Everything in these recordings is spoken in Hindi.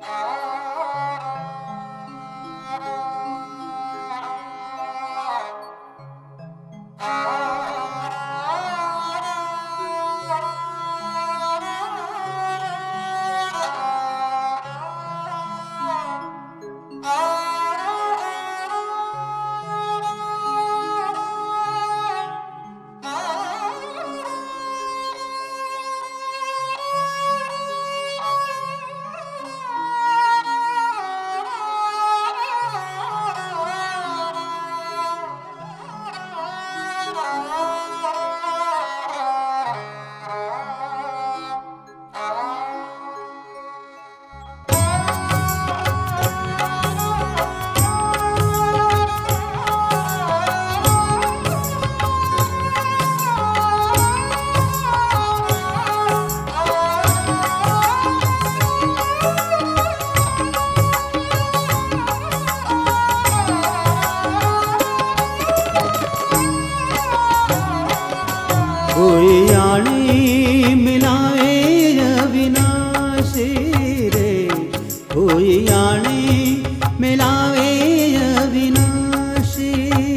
कोई आणी मिलाए अविनाशी रे, कोई आणी मिलावे अविनाशी।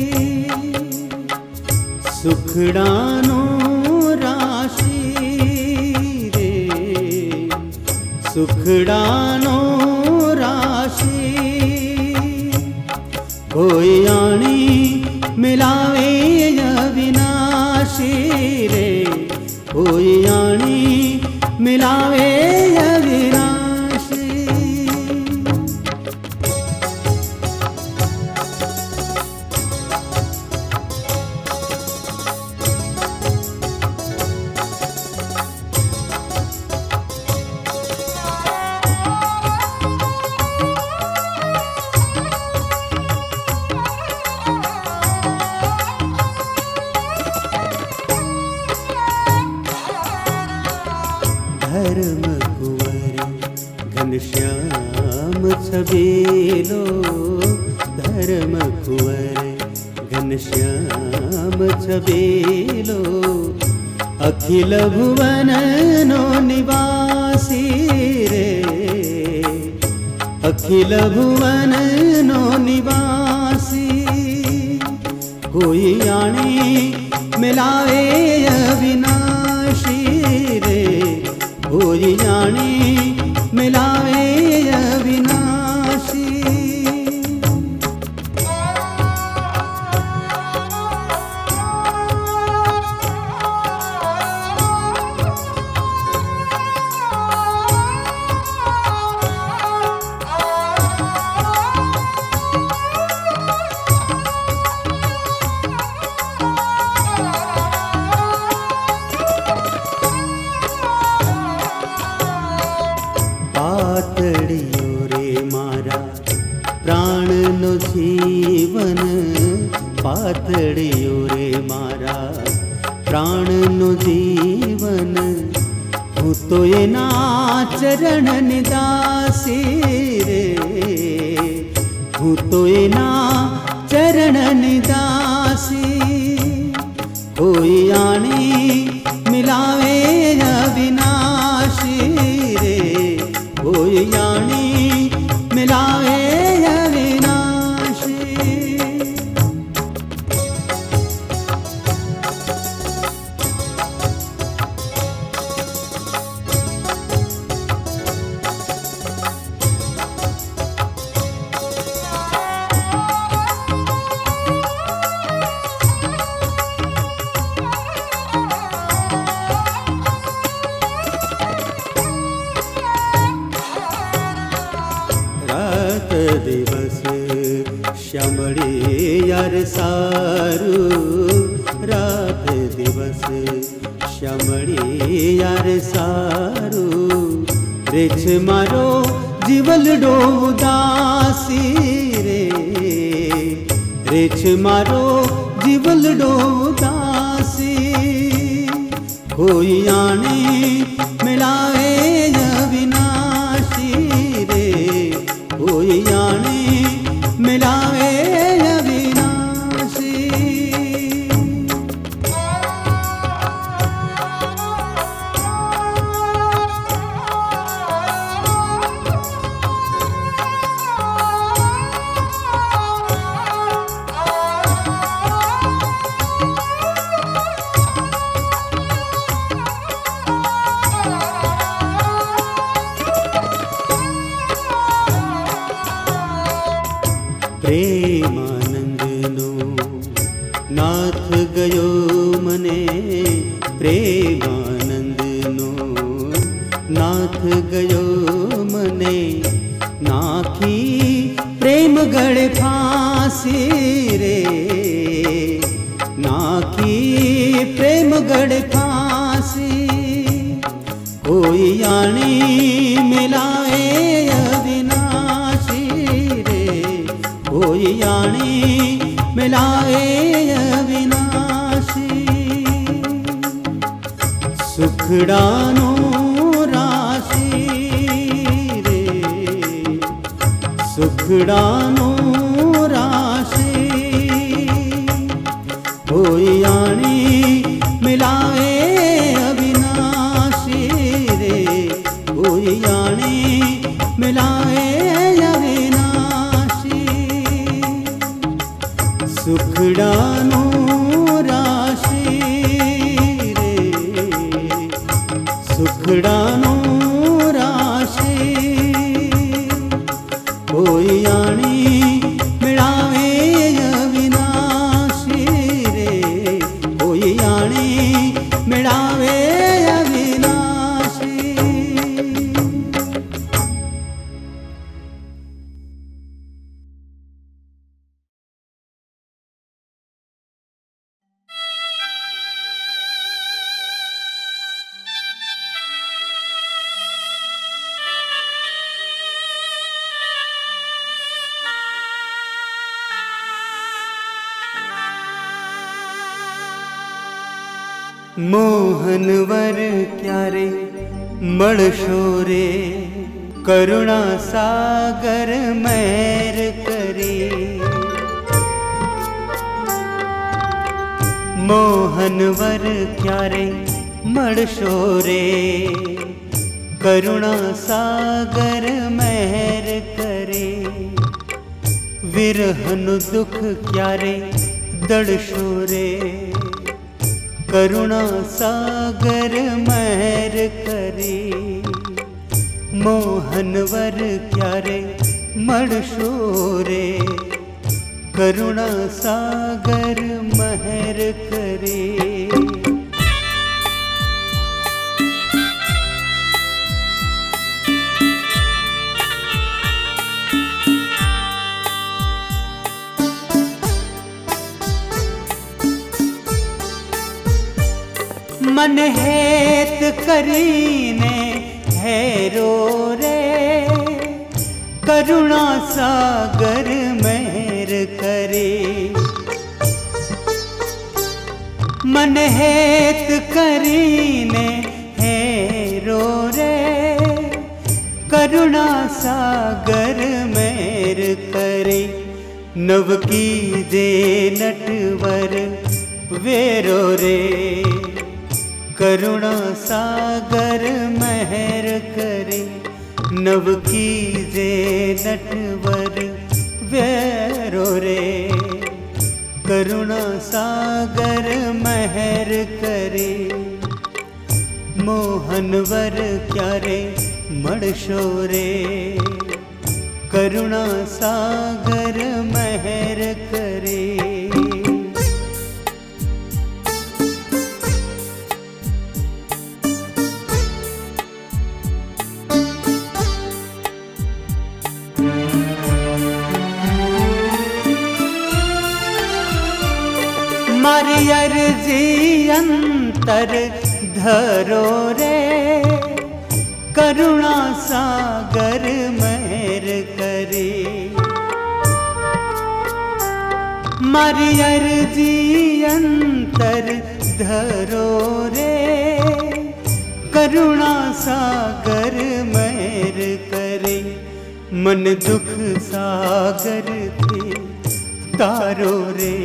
सुखड़ानो राशि रे, सुखड़ानो राशि। कोई आणी मिलावे अविनाशी रे, कोई आणी मिलावे अविनाशी। धर्म कुंवर घनश्याम छबीलो, धर्म कुंवर घनश्याम छबीलो। अखिल भुवन नो निवासी रे, अखिल भुवन नो निवासी। कोई आणी मिलावे अविनाशी रे, कोई आणी मिलावे अविनाशी। पातड़ियो रे मारा प्राण नो जीवन, पातड़ियो रे मारा प्राण नो जीवन। हूँ तो ये ना चरण निदासी रे, हूँ तो ये ना चरण निदासी। कोई आणी मिलावे अविनाशी रे, कोई आणी मिलावे अविनाशी। दिवस श्यामड़ी यार सारू, रात दिवस श्यामड़ी यार सारू। रिछ मारो जीवल डो उदासी रे, रिछ मारो जीवल डो उदासी। कोई आणी मिलावे अविनाशी रे, कोई आणी मिलावे अविनाशी। प्रेमानंद नो नाथ गयो मने प्रेमानंद नो नाथ गयो मने नाखी प्रेम गळे फांसी रे नाखी प्रेम गळे फांसी कोई आणी मिलाए अविनाशी रे कोई आणी मिलाए अविनाशी सुखड़ानो राशि रे सुखड़ानो राशि कोई आणी मिलाए अविनाशी रे कोई आणी मिलाए अविनाशी सुखड़ानो राशि रे सुखड़ानो राशि कोई आणी मिलावे अविनाशी रे कोई आणी मिलावे अविनाशी। मोहनवर क्यारे मळशो रे करुणा सागर मेर करे मोहनवर क्यारे मळशो रे करुणा सागर मेर करे विरहन दुख क्यारे दड़शो रे करुणा सागर मेहर करे मोहनवर क्यारे मड़शो रे करुणा सागर मेहर करे मन हेत करीने हैरो रे करुणा सागर मेहर करे मन हेत करीने हैरो रे करुणा सागर मेहर करे नव की दे नटवर वेरो रे करुणा सागर मेहर करे नव की जे नटवर वेरो रे करुणा सागर मेहर करे मोहनवर क्यारे मड़शो रे करुणा सागर मेहर करे मारी अर्जी अंतर धरो रे करुणा सागर मेहर करे मारी अर्जी अंतर धरो रे करुणा सागर मेहर करे मन दुख सागर थे तारो रे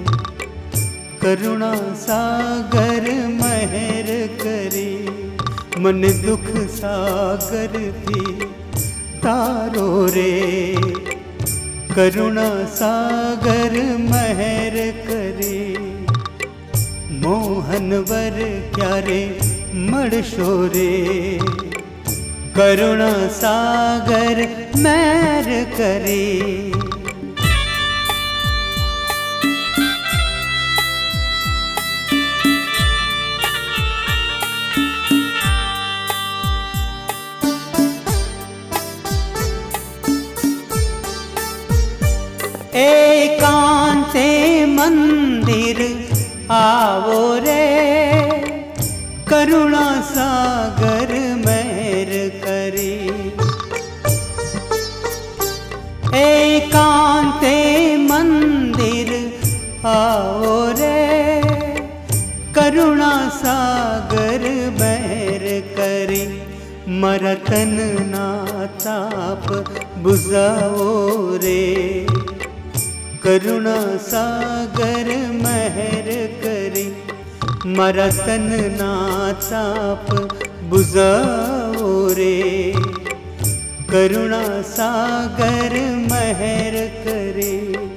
करुणा सागर मेहर करे मन दुख सागर थी तारो रे करुणा सागर मेहर करे मोहनवर क्यारे मड़शो रे करुणा सागर मेहर करे मंदिर आओ रे, करुणा सागर मेहर करे। एकांते मंदिर आओ रे, करुणा सागर मेहर करे। मरा तन ना ताप बुझाओ रे, करुणा सागर मेहर करे। मरा तन ना ताप बुझाओ रे, करुणा सागर मेहर करे।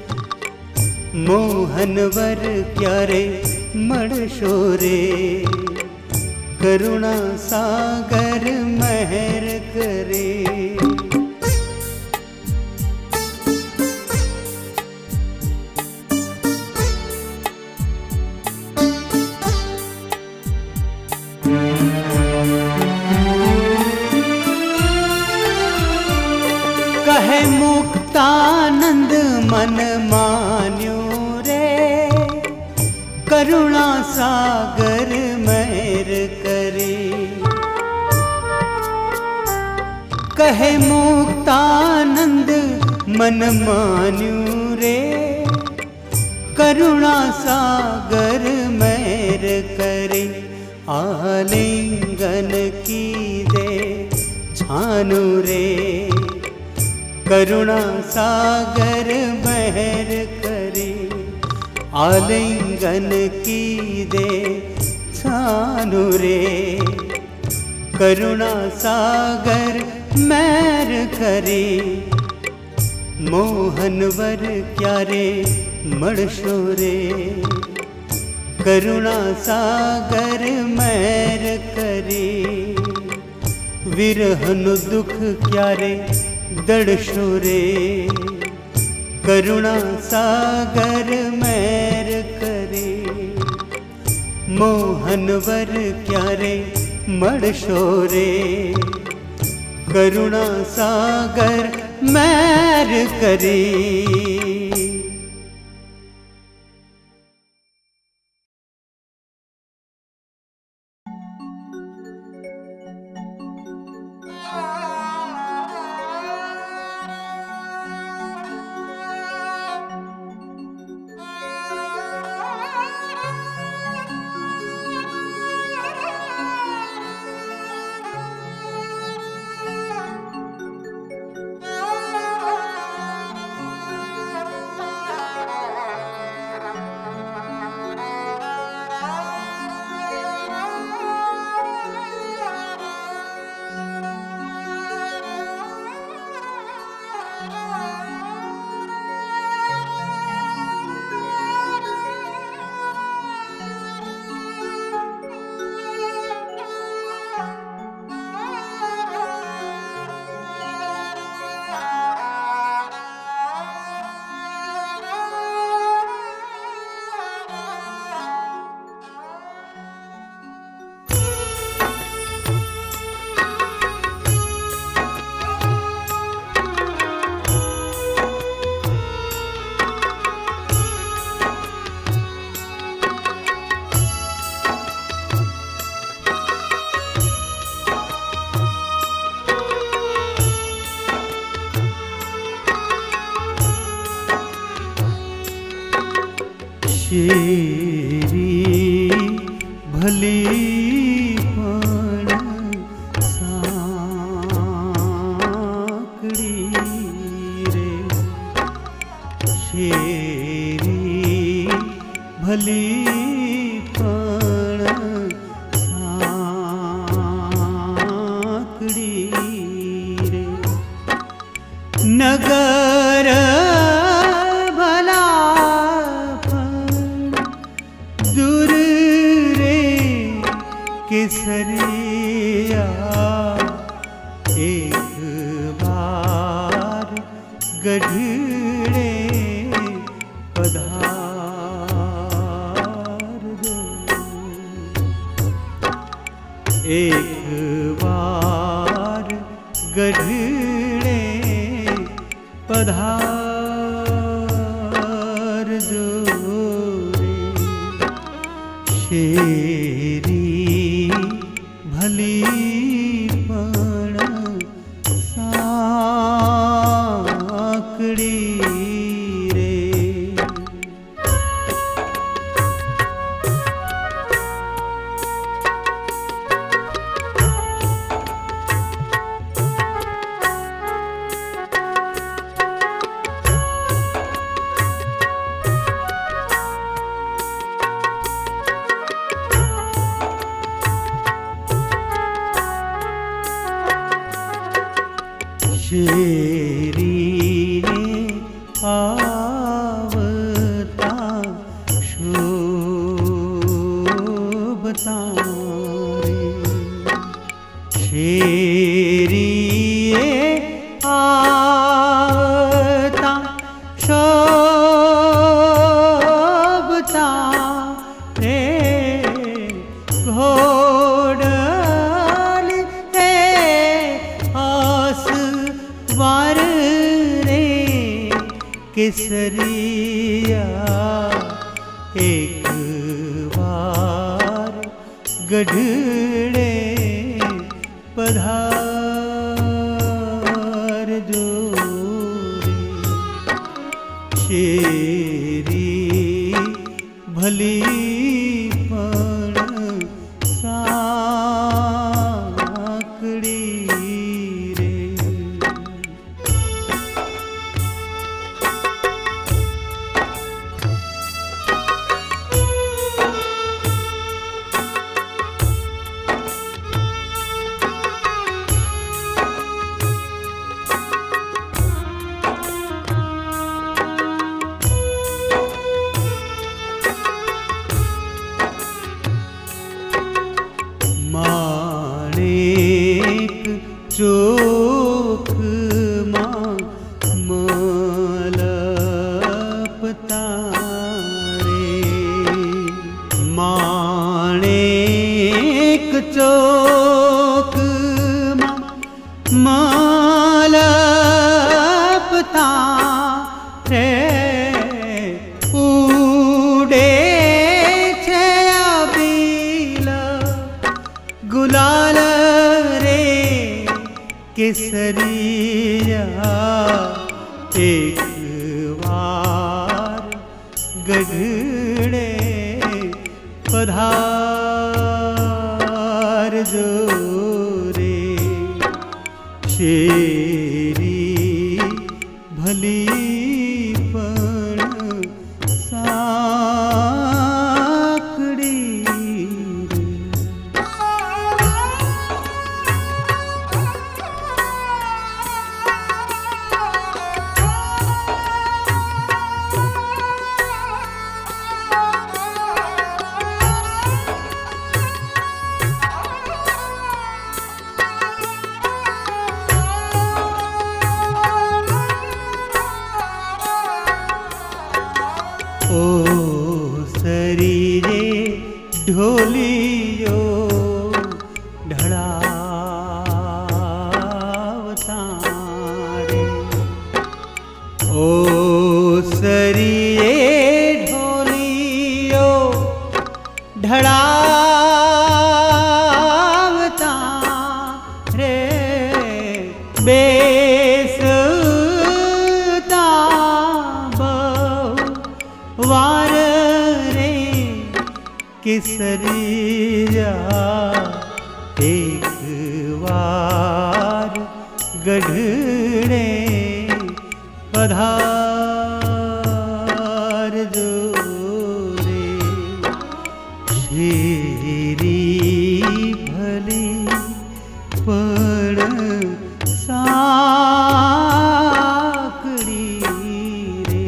मोहनवर प्यारे मड़शोरे, करुणा सागर मेहर करे। कहे मुक्तानंद मन मान्यो रे, करुणा सागर मेहर करे। कहे मुक्तानंद मन मान्यो रे, करुणा सागर मेहर करे। आलिंगन की दे छानु रे, करुणा सागर मेहर करे। आलिंगन की दे छानु रे, करुणा सागर मेहर करे। मोहनवर प्यारे मड़शोरे, करुणा सागर मेहर करे। विरहन दुख क्यारे दड़शोरे, करुणा सागर मेहर करे। मोहनवर प्यारे मड़शोरे, करुणा सागर मेहर करे। शेरी भली पण साकड़ी रे, शेरी भली पण साकड़ी रे। नगर केसरिया एक बार गढ़े पधार दो, एक बार गढ़े पधार दो। शेरी भली पण साकड़ी रे। शेरी आवता शोभता रे। शेरी आवता शोभता रे। घोड़ल आस वार रे केसरिया एक बार गढ़ड़े पधार जो रे। शेरी भली पण साकड़ी रे। माणिक चोक मां मलपता रे। माणिक चोक मां मलपता रे। उड़े छे अबीला गुलाल रे केसरिया एक बार गढ़ड़े पधार जो रे। शेरी भली पण साकड़ी रे। ओ सरी रे ढोलियो ढड़ावता रे। ओ सरी रे ढोलियो ढड़ावता रे। बेसता वार रे केसरिया एक बार गढ़ड़े पधार जो रे। शेरी भली पण साकड़ी रे।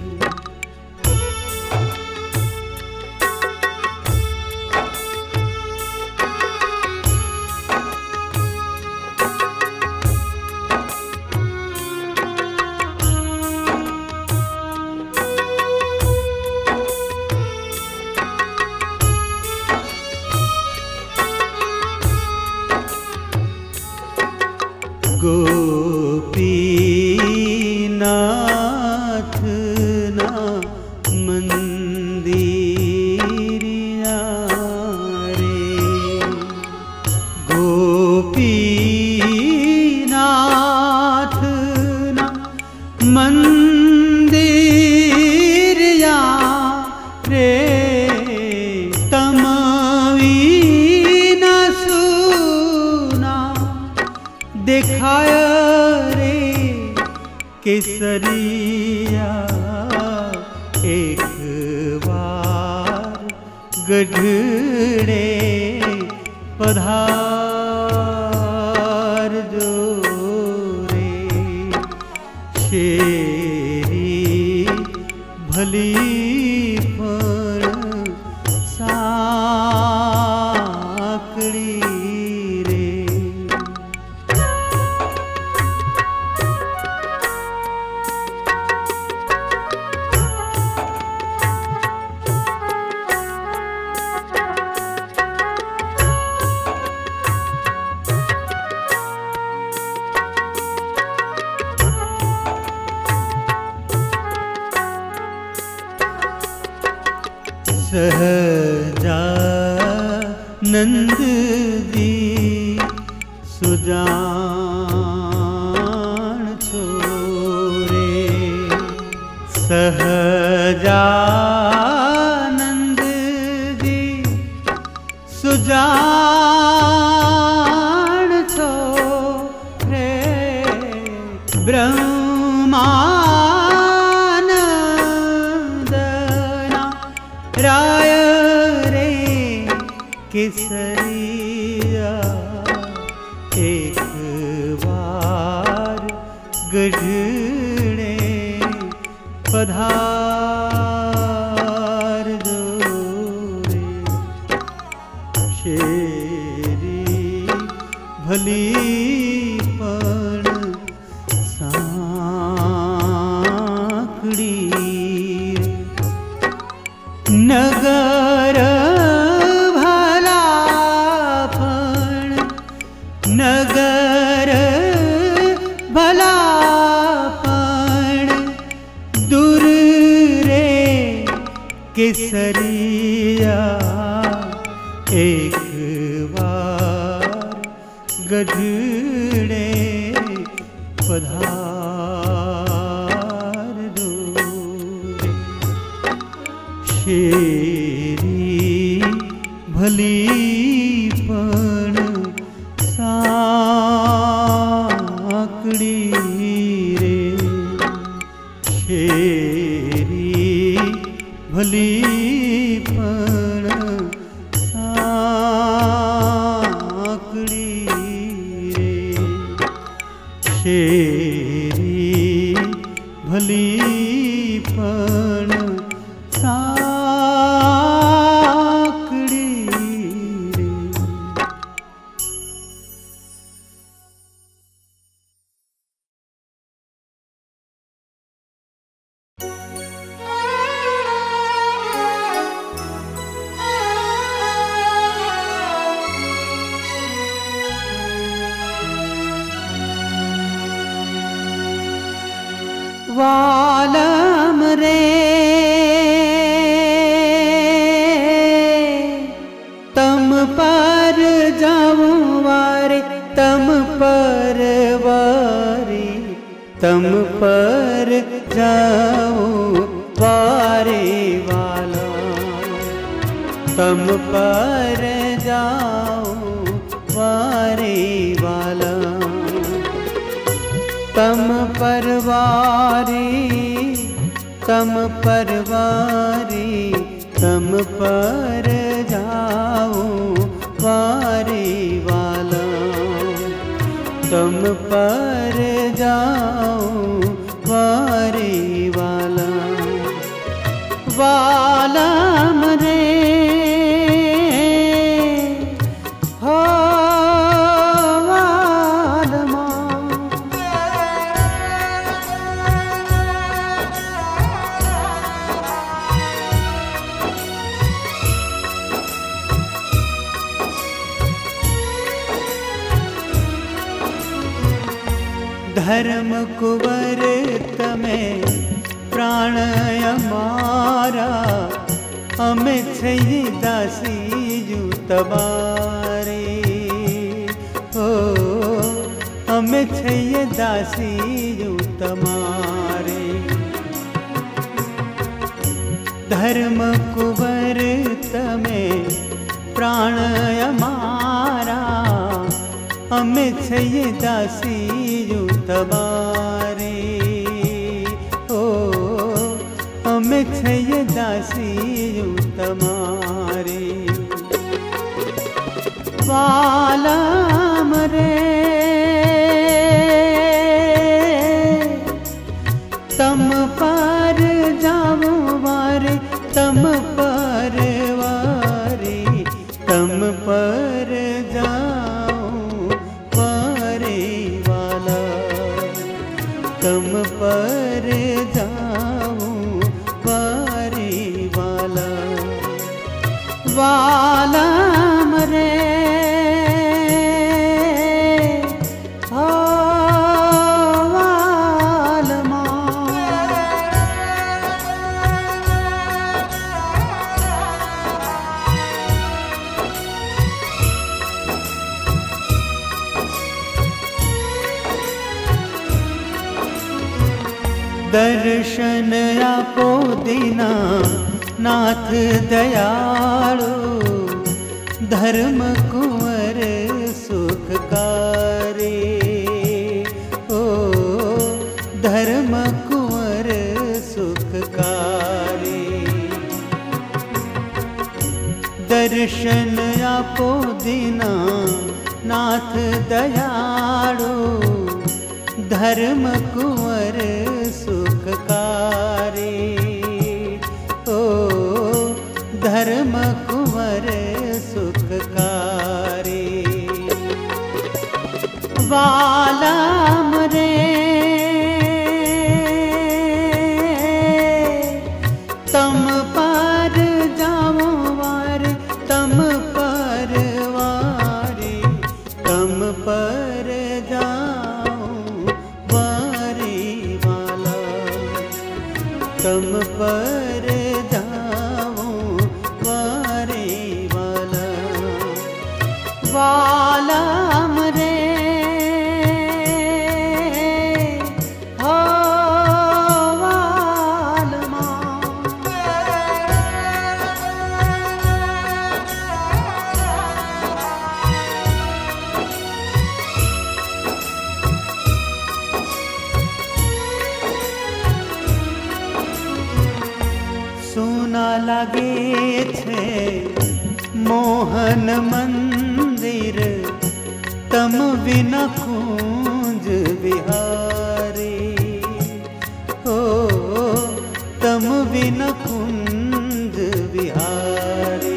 गोपीनाथ ना मंदिरिया गोपीनाथ ना मंदिर या रे तमवी न सुना दिखाय रे केसरिया एक बार गढ़ड़े पधार जो रे शेरी भली पण साकड़ी रे। सहजानंद जी सुजान छोरे सहजानंद जी सुजान छोरे ब्रह्मानंदना राय रे केसरिया एक बार गढ़ड़े पधार जो रे शेरी भली पण साकड़ी नगर भलापण नगर भलापण दूर रे केसरिया एक बार गढ़ड़े पधार दो रे शेरी भली पण साकड़ी रे शेरी भली पण साकड़ी रे शेरी भली पण साकड़ी रे। वालम रे तम पर जाऊं वारे तम पर वारे तम पर जाऊं वारे वाला तम पर जाऊं वारे वाला तम परवारी तम परवारी तम पर जाऊं वारे वाला तम पर जाऊं वारे वाला वालम रे हो धर्म कुंवर तमे प्राण अमारा अमे छई दासी जू तबारे हो અમે છીએ દાસીયું તમારે. ધર્મ કુંવર તમે પ્રાણ અમારા, અમે છીએ દાસીયું તમારે. ઓ અમે છીએ દાસીયું તમારે. વાલમ રે તમ પર જાવું વારે, તમ પર વારે, તમ પર જાऊं વારે વાલા, તમ પર જાऊं વારે વાલા. વાલમ રે दर्शन आपो दीना नाथ दयाळु, धर्म कुंवर सुखकारी. ओ धर्म कुंवर सुखकारी. दर्शन आपो दीना नाथ दयाळु, धर्म कुंवर सुखकारी. ओ धर्म कुंवर सुखकारी. वालम रे तम पर जाऊं वारे, तम पर वारे, तम पर जाऊं वारे वाला, तम पर जाऊं वारे वाला. वालम रे हो वालमा. सोना लागे छे मोहन मंदिर, तम विना कुंज विहारी. ओ तम विना कुंज विहारी.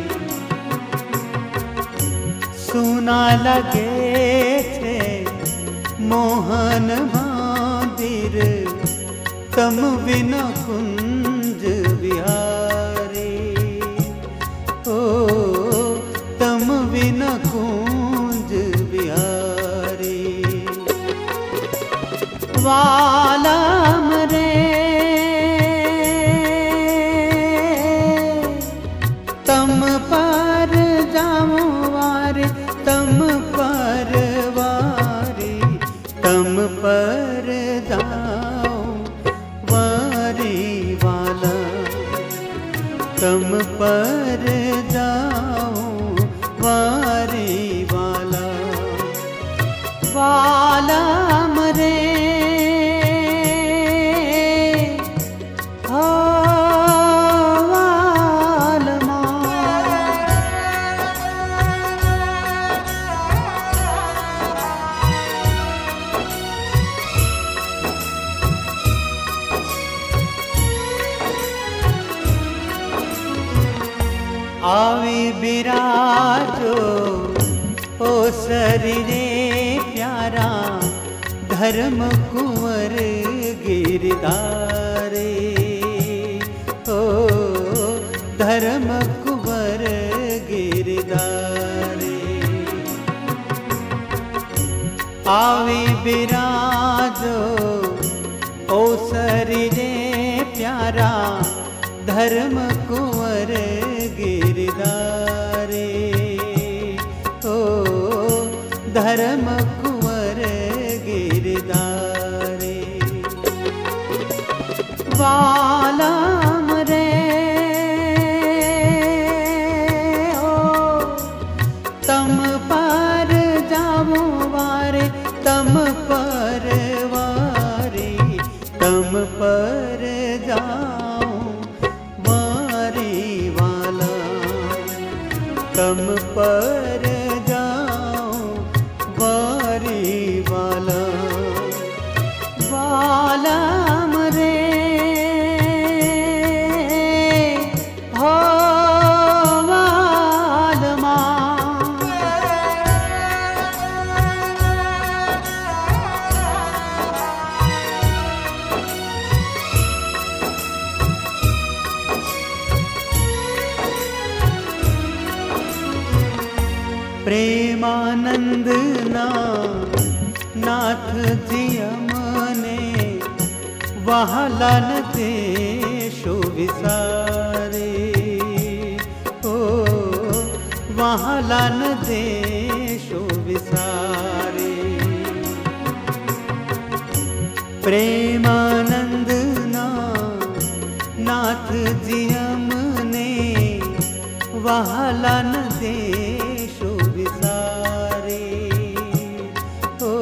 सोना लगे छे मोहन मंदिर, तम विना कुंज विहारी. ओ तम विना कुंज विहारी. वालम रे तम पर जाऊं वारे, तम पर वारे, तम पर जाऊं वारे वाला, तम पर जाऊं वारे वाला. वालम रे हो वालमा. आवी बिराजो ओ शरीरे प्यारा, धर्म कुंवर गिरधारे. ओ धर्म कुंवर गिरधारे. आवी बिराजो ओ शरीरे प्यारा, धर्म कुंवर गिरधारे. ओ धर्म कुंवर गिरधारे। वालम रे ओ तम पर जाऊं वारे, तम पर वारे, तम पर जाऊं वारे वाला, तम पर जाऊं वारे वाला। वालम रे हो वालमा, प्रेमानंद ना नाथ जी हमने वहालन देशो विसारे। ओ वहालन देशो विसारे। प्रेमानंद ना नाथ जी हमने वहालन देशो विसारे। ओ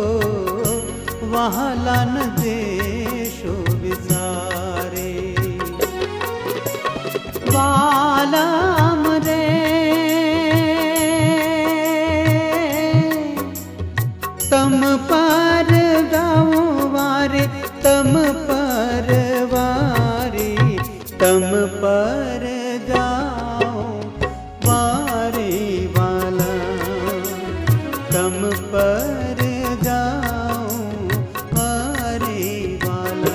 वहालन देशो विसारे। वालम रे तम पर जाऊं वारे, तम पर वारे, तम पर जाऊं वारे वाला, तम पर जाऊं वारे वाला।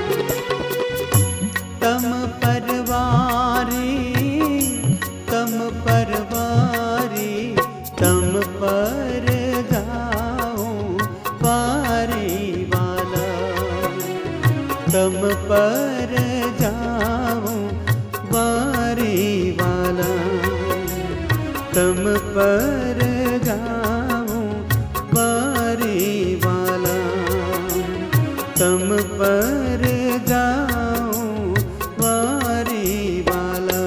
तम पर वारे, तम पर वारे, तम पर जाऊं वारे वाला, तम पर जाऊं वारे वाला, तम पर जाऊं वारे वाला, तम पर जाऊं वारे वाला।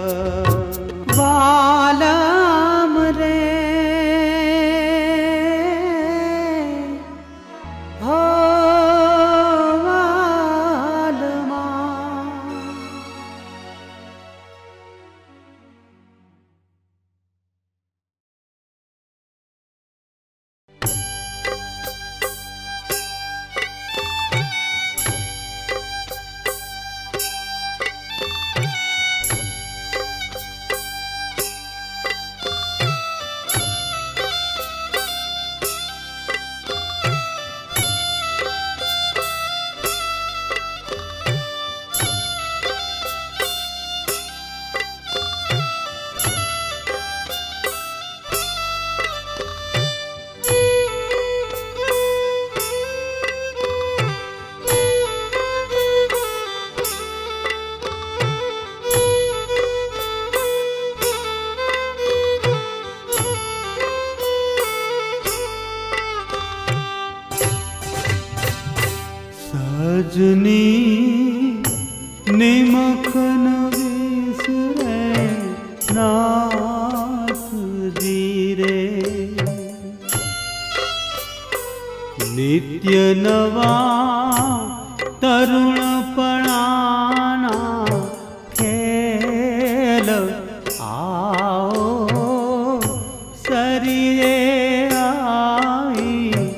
वालम रे हो वालमा। सजनी निमखन विसरे नाथ जी रे। नित्य नवा तरुण पणाना खेल आओ सरिये आई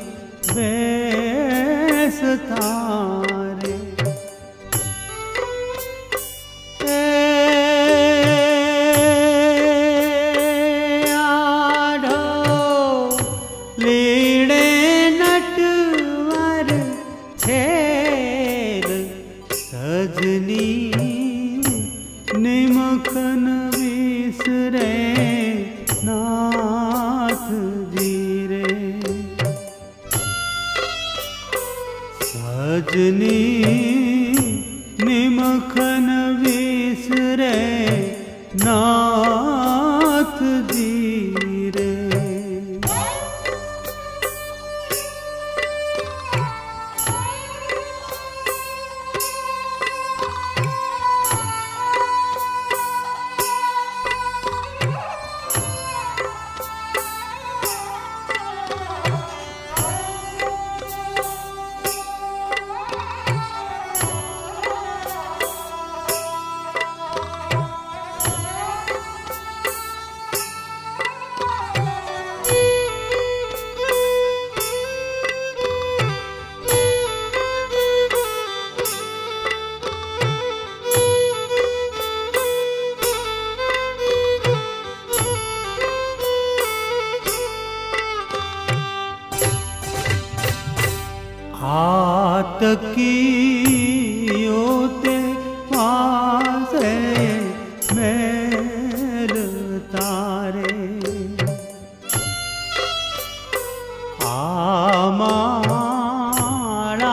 बेस थारे। आढ़ो लीड़े नटवर खेल सजनी निमखन विसरे नाथ जी रे। सजनी निमखन विसरे नाथ जी रे। हाथ की ओते पासे मेल तारे आमाड़ा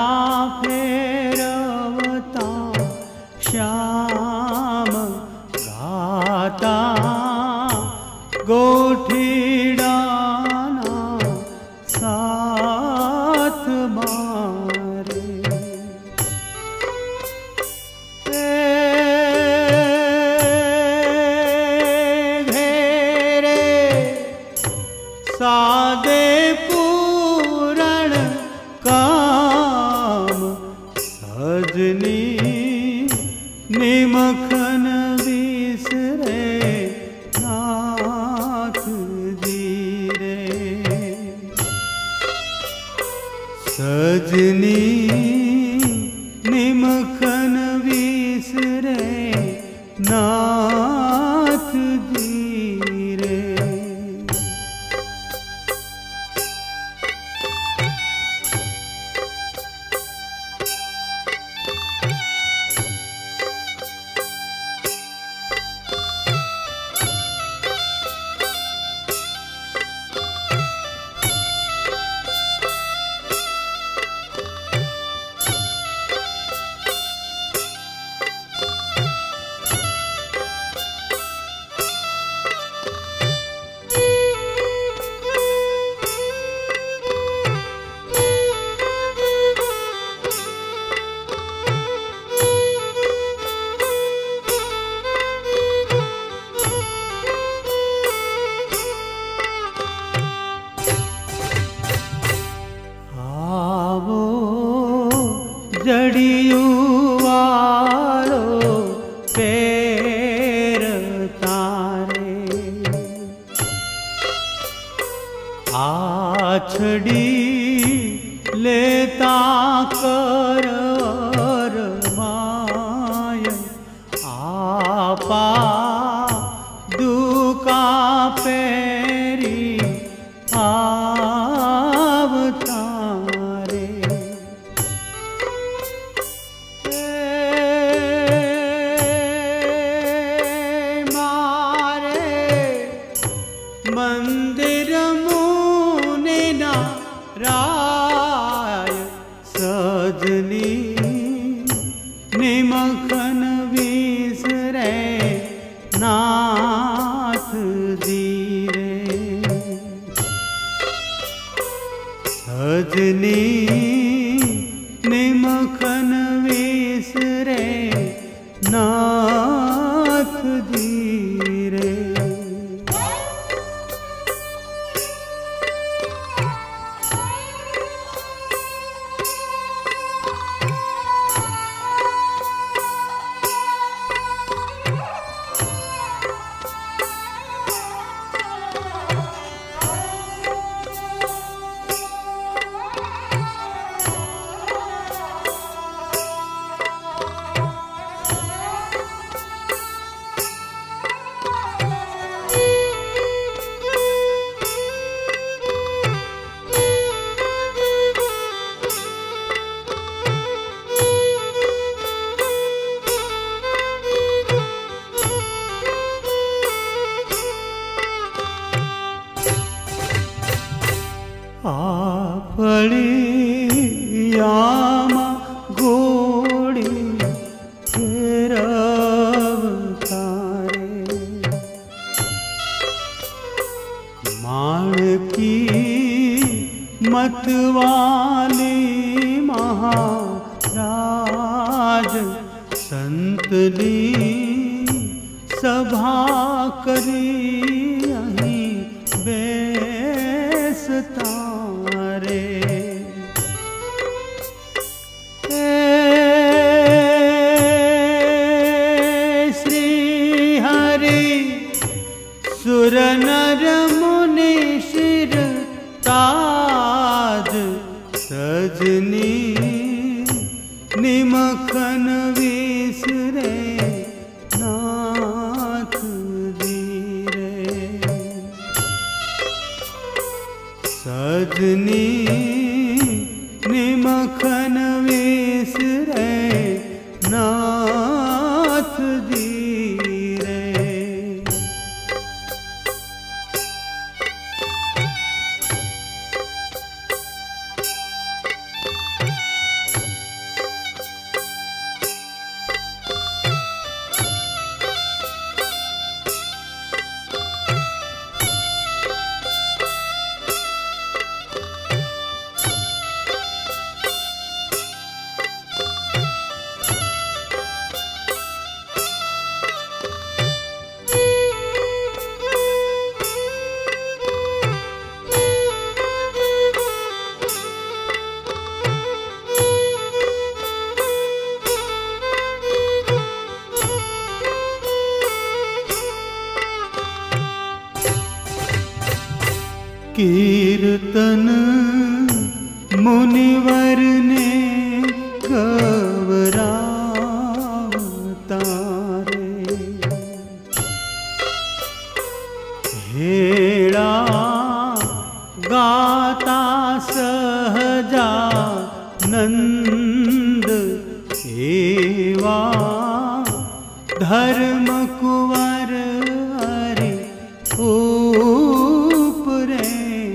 फेरवता श्याम गाता गोठीडाना साथ मारे घेरे सादे पूरण काम सजनी निमखन विसरे नाथ जी रे सजनी निमखन विसरे नाथ जी रे जड़ियुवालो पैर तारे आछड़ी लेता कर माय आपा दुका पैरी आवतारे मंदिर मुने ना राय सजनी निमखन विसरे नाथ जी रे सजनी निमखन विसरे नाथ जी रे फळियामा घोड़ी फेरवतारे माणकी मतवाली महाराज संतनी सभा करी अहीं बेसता श्री हरि सुर नर मुनि शिर ताज सजनी निमखन विसरे नाथ जी रे सजनी निमखन विसरे नाथ धीरे। कीर्तन मुनिवर ने गवरावतारे, हेड़ा गाता सहजानंद एवा धर्म कुंवर हरि ऊपरे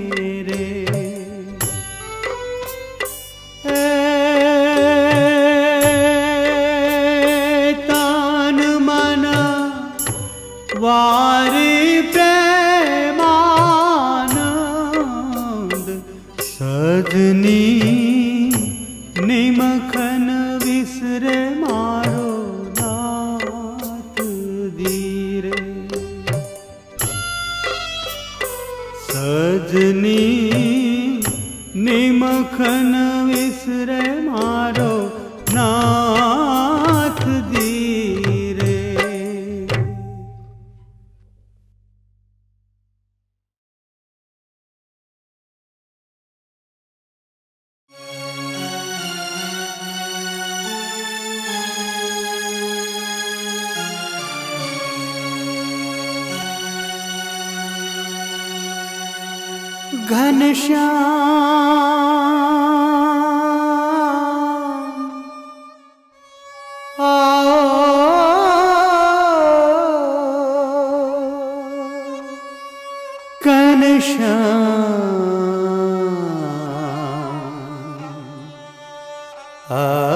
वारी प्रेमानंद सजनी निमखन विसरे मारो नाथ धीरे। सजनी निमखन विसरे मारो नाथ धीरे। घनश्याम आओ घनश्याम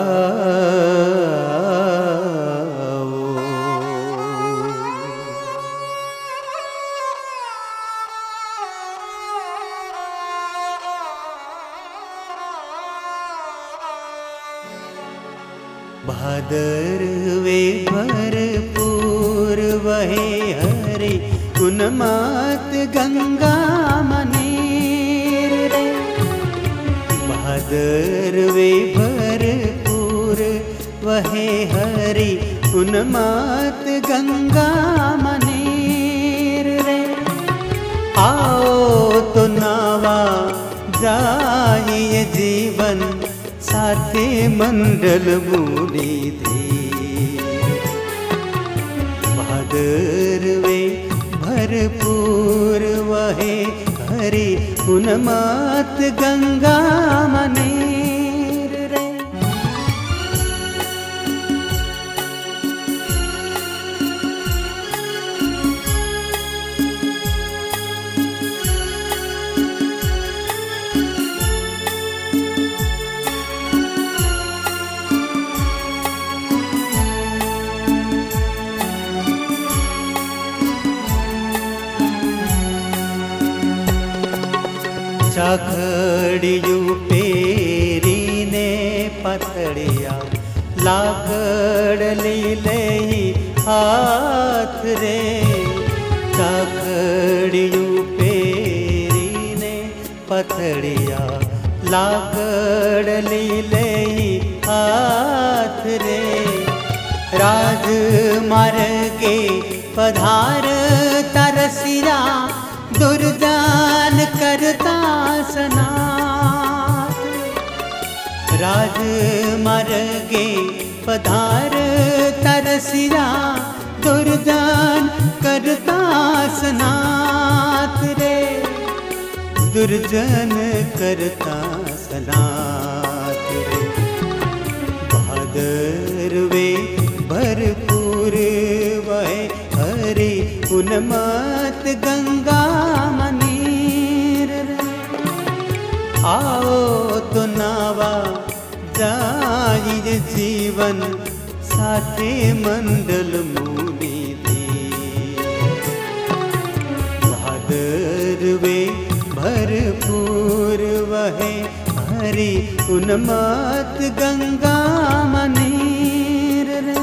भादरवे भरपूर वहे हरे उन्माद गंगा मनेर रे। भादरवे भरपूर वहे हरे उन्माद गंगा मनेर रे। आओ तो नावा जाइए जीवन साथे मंडल मूली धीर। भादरवे भरपूर वहे हरि उन्माद गंगा मनेर रे। चाखड़ियू पेरी ने पतड़िया लाकड़ लीले हाथ रे। चाखड़ियू पेरी ने पतड़िया लाकड़ लीले हाथ रे। राज मार्गे पधार तरसिया दुर्जान करता सनाथ। राज मार्गे पधार तरसिया दुर्जान करता सनाथ रे। दुर्जन करता सनाथ। उन्मत्त गंगा मनीर रे। आओ तो नावा जाइए जीवन साथे मंडल मुनि दी। भादरवे भरपूर वहे हरि उन्मत्त गंगा मनीर रे।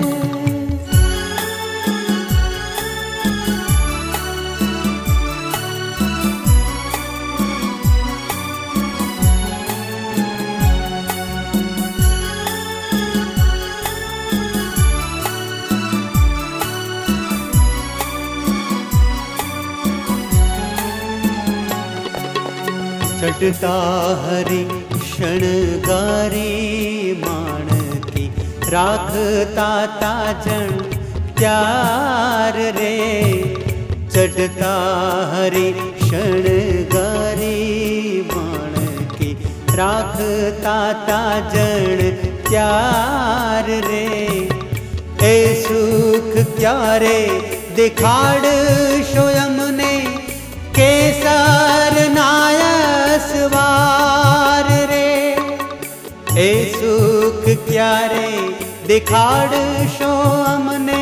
चढ़ता हरि शणगारी माणकी राखता ताजन प्यार रे। चढ़ता हरि शणगारी माणकी राखता ताजन प्यार रे। ए सुख क्यारे दिखाड़ शोयम ने केसर नायस वार रे। ए सुख क्यारे दिखाड़ शो हमने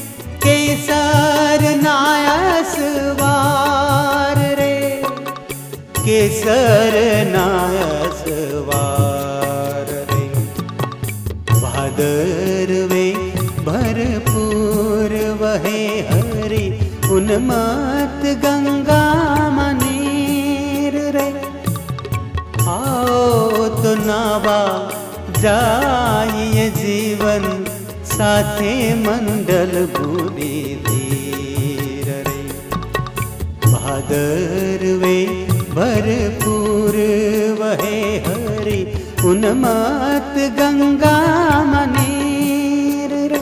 केसर नायस वार रे। केसर नायस वार रे। भादरवे भरपूर वहे हरि उन्मत्त गंगा मनीर रे। आओ तो नावा जाइए जीवन साथे मंडल बुरी धीर रे। भादरवे भरपूर वहे हरि उन्मत्त गंगा मनीर रे।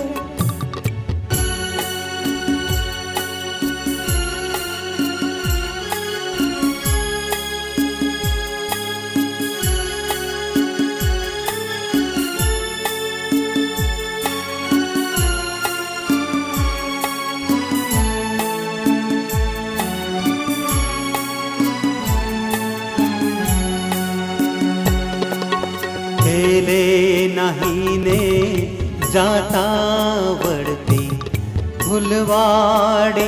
खेले नहीं ने जाता बढ़ती फुलवाड़ी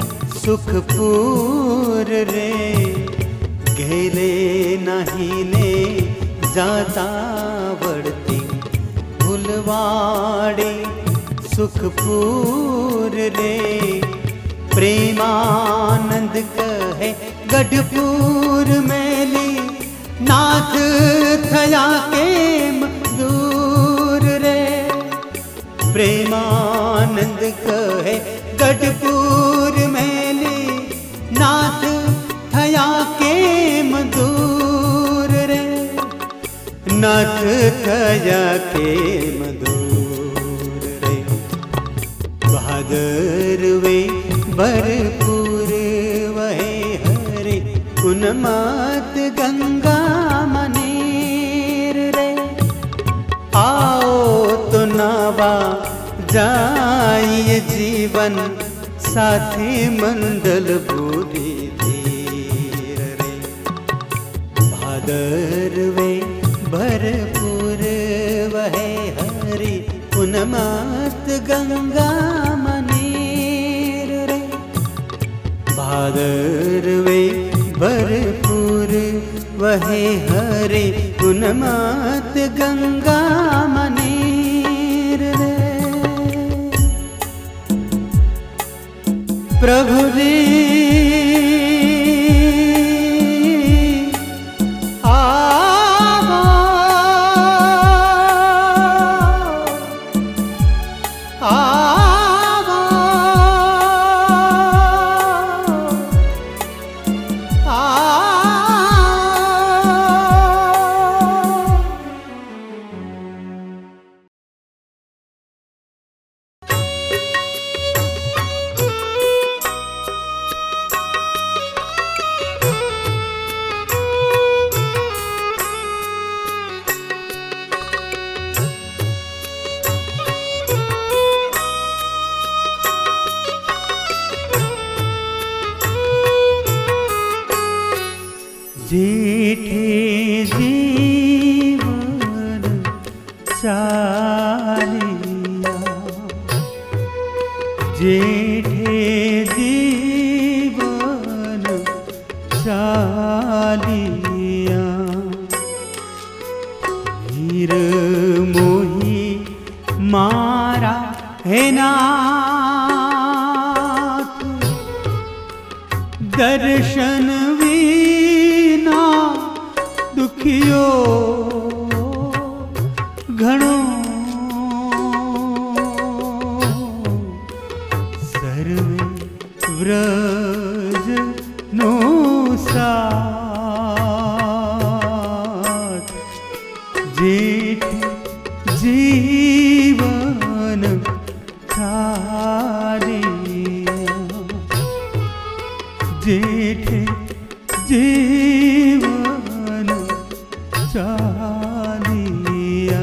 सुखपुर रे। घेले नहीं ने जाता बढ़ती फुलवाड़ी सुखपुर रे। प्रेमानंद कहे गढ़पुर मेली नाथ थया के दूर रे। प्रेमानंद कहे गढ़पुर मेली नाथ थया के मधुर रे। नाथ थया के मधुर रे। भादरवे भरपूर वहे हरि उन्मत्त गंगा मनीर रे। आओ तो नावा जाइए जीवन साथे मंडल बुरी धीर रे। भादरवे भरपूर वहे हरि उन्मत्त गंगा मनीर रे। भादरवे भरपूर वहे हरि उन्मत्त गंगा मनीर रे। प्रभु रे आवो आवो धीर मोही मारा है नाथ, दर्शन विना दुखियो घणो, सर्वे व्रज नो साथ, जेठ जीवन थालिया, जेठ जीवन चालिया।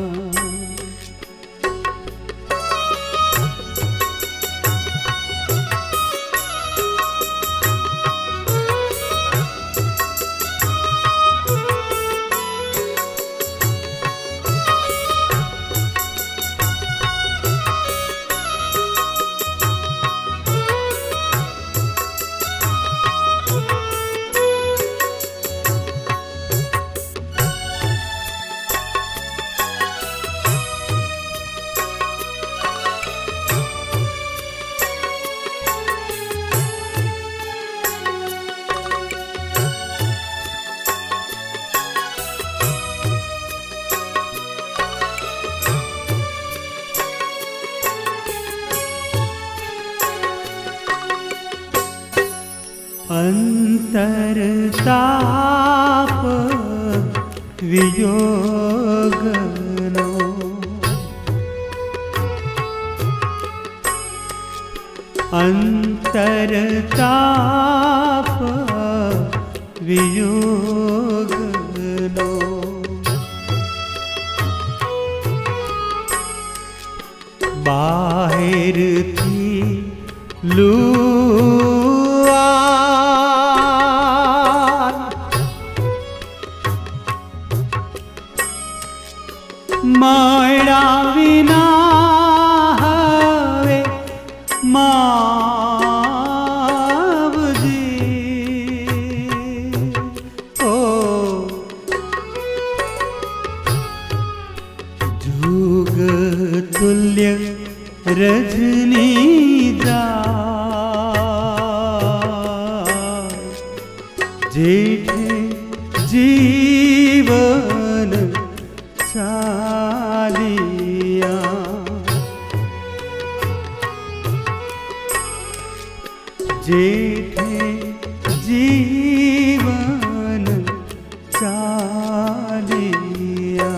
अंतरताप वियोगनो, अंतरताप वियोगनो, बाहिर थी लू मायड़ा विना हवे मावजी, ओ जुग तुल्य रजनी जेठ जीवन चालिया, जेठ जीवन चालिया।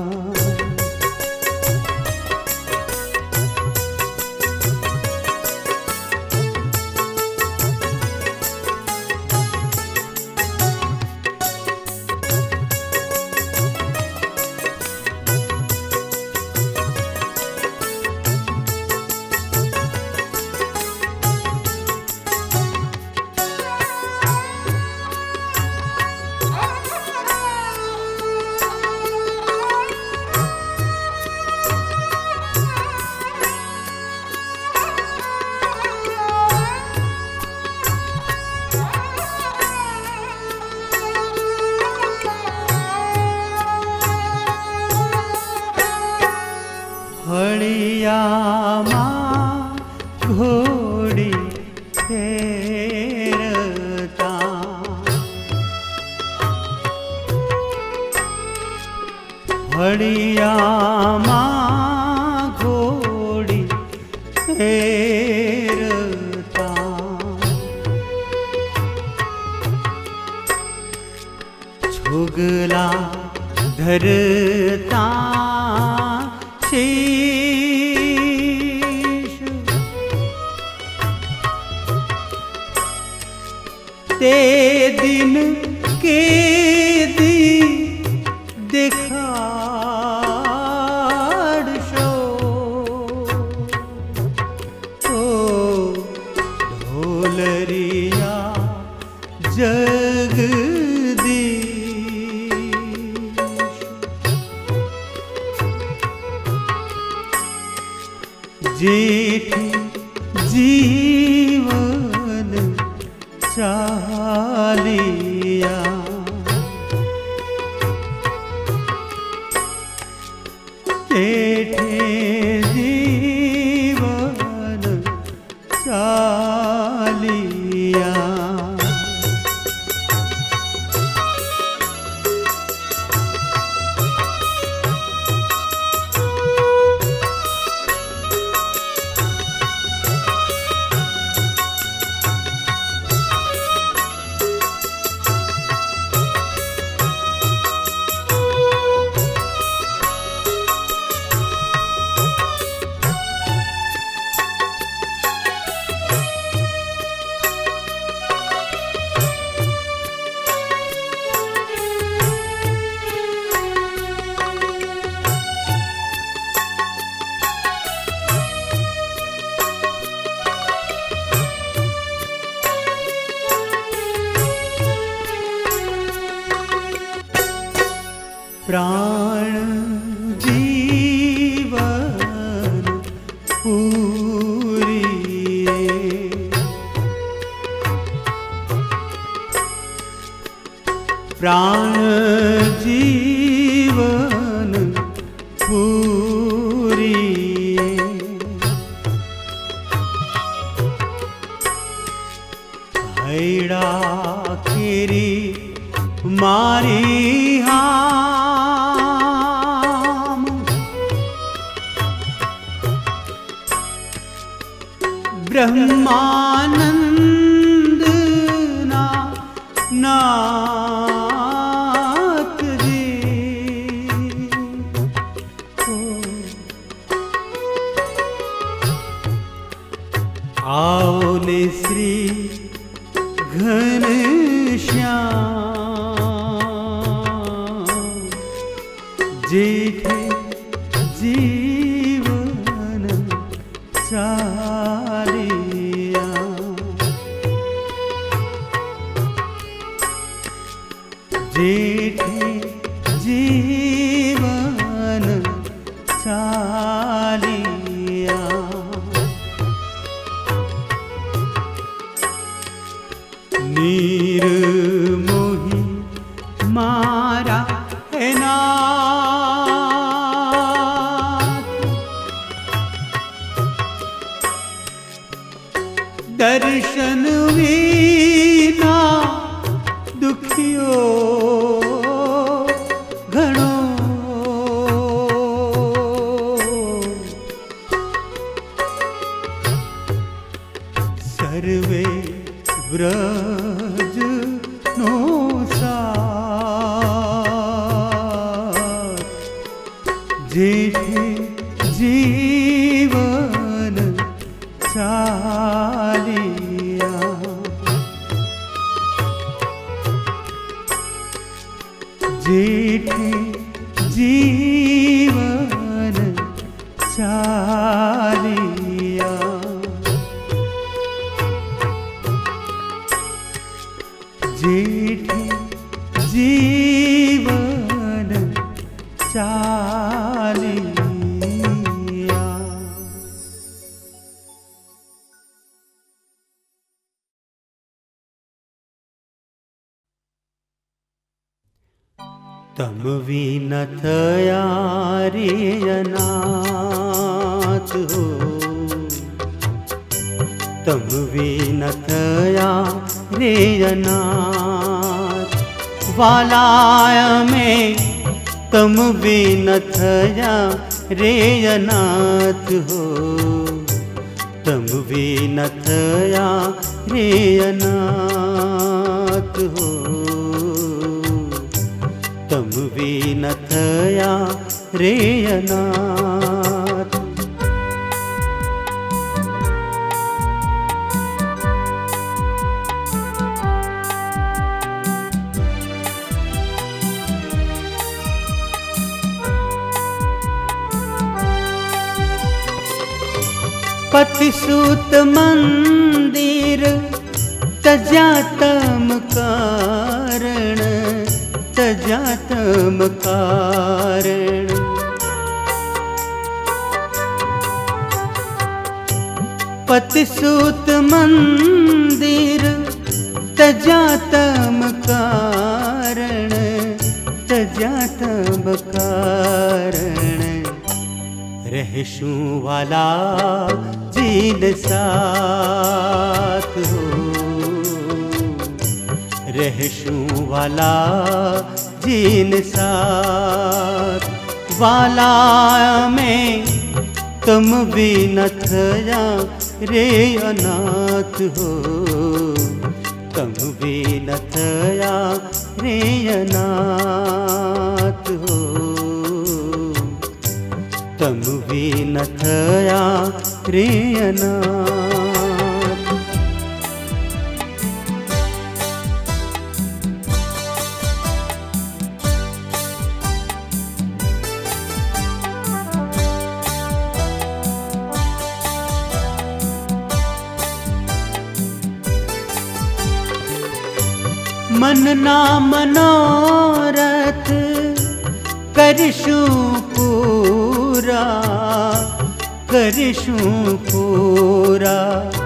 फळियामा घोड़ी फेरता, फळियामा घोड़ी फेरता, छुगला धरता शीश, ते दिन के दी देखाड़शो, ओ ढोलरिया जगदीश, जेठ जीवन चालिया, जेठे जीवन चालिया। प्राण जीवन पूरिए, प्राण जीवन पूरिए। हैड़ा केरी मारी ब्रह्मानंद नाथ जी आओ ने श्री घनश्याम जेठे जीवन चालिया। जेठे जीवन चालिया। नीर मोही मारा है नाथ, दर्शन वीना दुखियो घणो। सर्वे व्रज नो साथ, जेठे जीवन चालिया। जेठे जीवन चालिया। जेठे जीवन चालिया। तम विन थया रे अनाथ हो, तम विन थया रे अनाथ। वालाय में तम विन थया रे अनाथ हो, तम विन थया रे अनाथ हो, तम विन थया रे अनाथ। पतिसूत मंदिर तजा तम कारण, तजा तम कारण। पतिसूत मंदिर तजा तम कारण, तजा तम कारण। रहशू वाला जीन साथ हो, रहशू वाला जीन साथ वाला में तुम भी न थया रे अनाथ हो, तुम भी न थया रे अनाथ हो, तुम भी न थया रे अनाथ। मन ना मनोरथ करशू पूरा, करशू पूरा।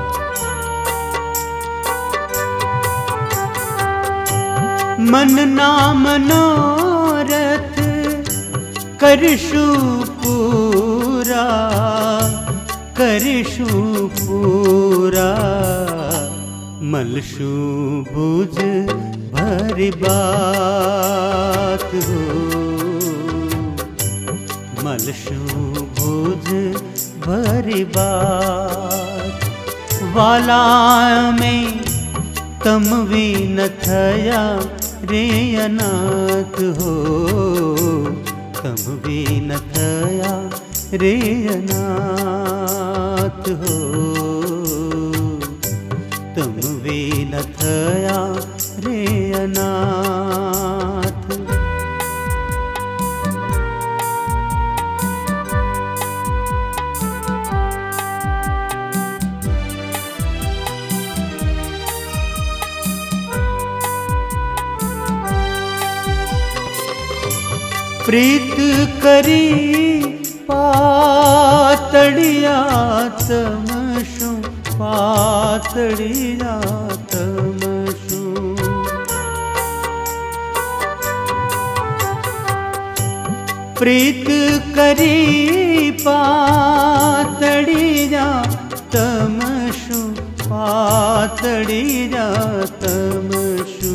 मन ना मनोरथ करशू पूरा, करशू पूरा। मलशू बुझ भरी बात हो, मलशू बुझ भरी बात वाला में तम भी न थया रे अनाथ हो, तम भी न थया रे अनाथ हो, तुम भी न थया रे अनाथ। प्रीत करी पातड़िया तमशु, पातड़िया तमशु। प्रीत करी पातड़िया तमशु, पातड़िया तमशु।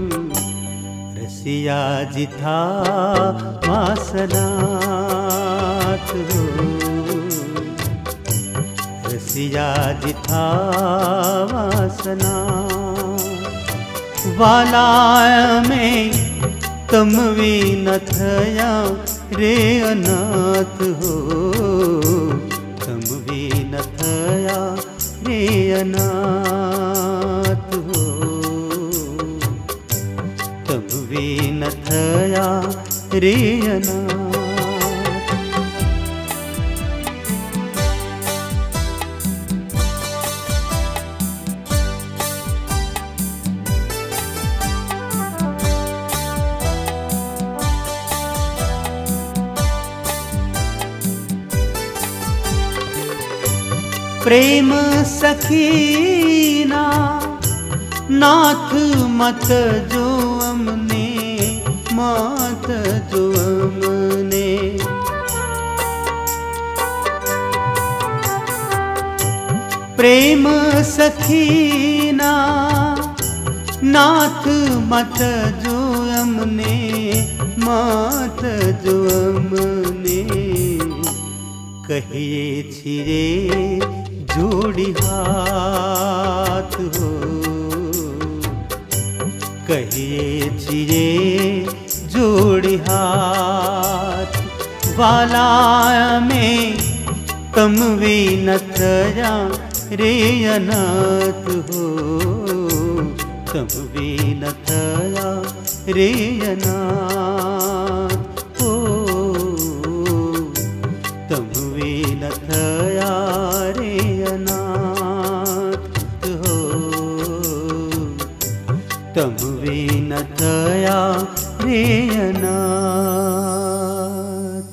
रसिया जिथा वासनाथ हो, रसिया जिथा वासना वाला में तुम भी न थया रे अनाथ हो, तुम भी न थया रे अनाथ हो, तुम भी न थया रे अनाथ। प्रेम सखीना नाथ मत जो हमने, मात जो हमने। प्रेम सखीना नाथ मत जो हमने, मात जो हमने। कहिए छिरे जोड़ी हाथ हो, कहिए छिरे जोड़ी हाथ वाला में तुम भी न थया रे अनाथ हो, तुम भी न थया रे अनाथ हो, तुम भी न थया रे अनाथ हो, तुम भी न थया रे अनाथ।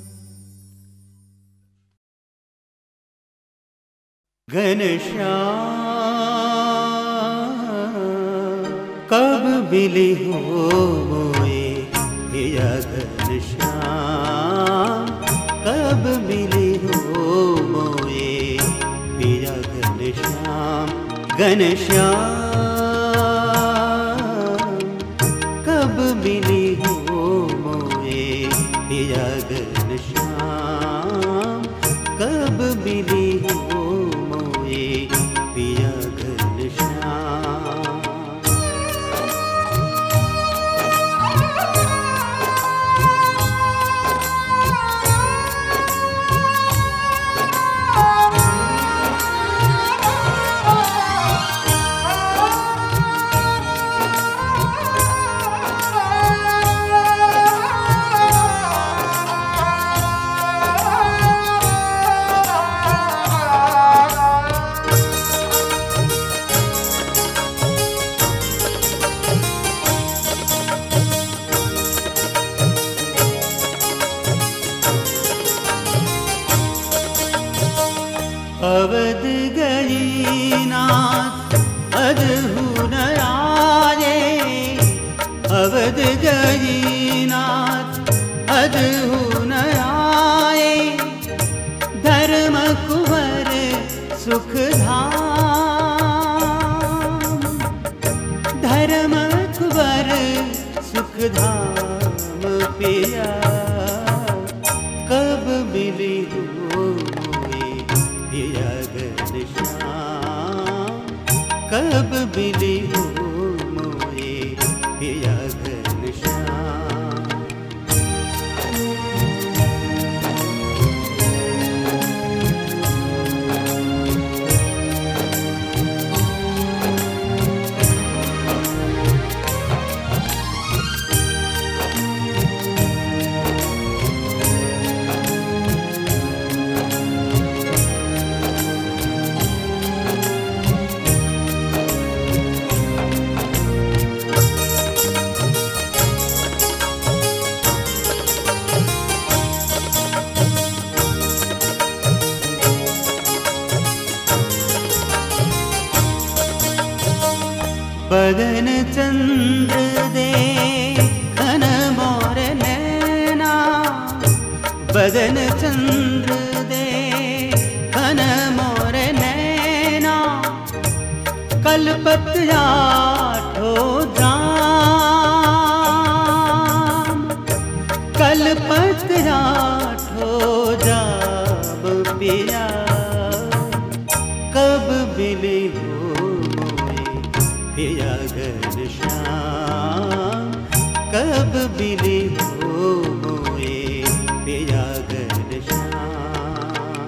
घनश्याम कब मिली हो मोए, या घनश्याम कब मिले हो मोए पिया घनश्याम घनश्याम। कब मिले हो मोए पिया घनश्याम। कब मिले हो मोए पिया घनश्याम। अवध गई नाथ अदहु न आए। अवध गई नाथ अदहु न आए। धर्म कुंवर सुख धाम। धर्म कुंवर सुख धाम पिया कब मिली हो पिया घनश्याम। कब मिली हो मोए पिया घनश्याम। बदन चंद्र दे घन मोर नैना। बदन चंद्र दे घन मोर नैना। कलपत आठो जाम। कलपत आठो जाम पिया कब मिले हो पिया घनश्याम। कब मिले हो मोए पिया घनश्याम।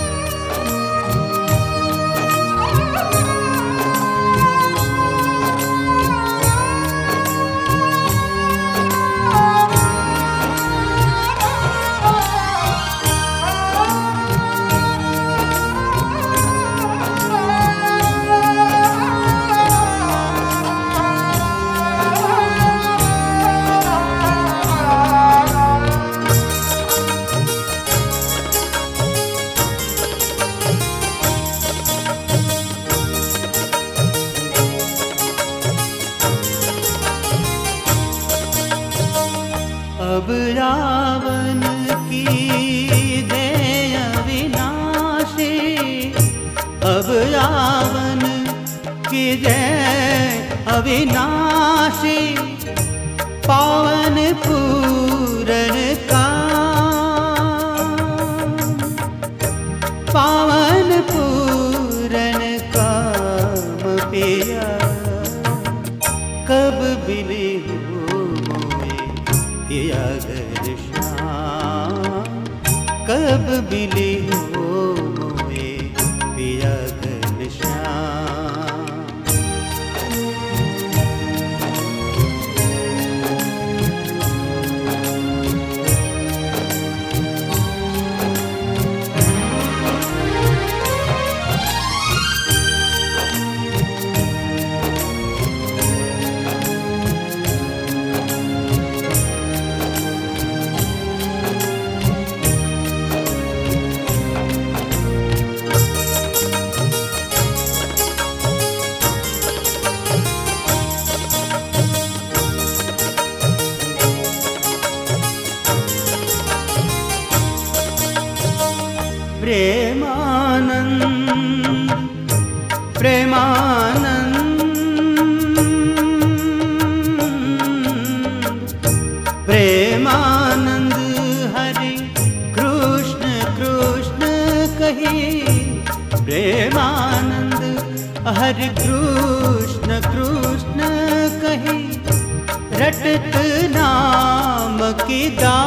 अब रावण की जय अविनाशी। अब रावण की जय अविनाशी। पावन पूरन काम। पावन पूरन काम पिया कब मिले हो पिया घनश्याम। कब मिले हो मोए पिया घनश्याम। प्रेमानंद प्रेमानंद प्रेमानंद हरे कृष्ण कृष्ण कही प्रेमानंद हरे कृष्ण कृष्ण कही रटत नाम की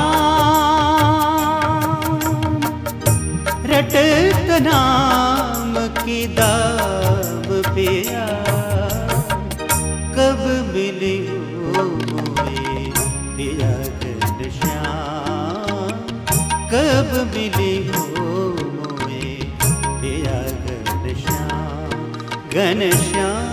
दाम रटत नाम की दाम पिया कब मिले हो मोए पिया घनश्याम कब मिले हो मोए पिया घनश्याम घनश्याम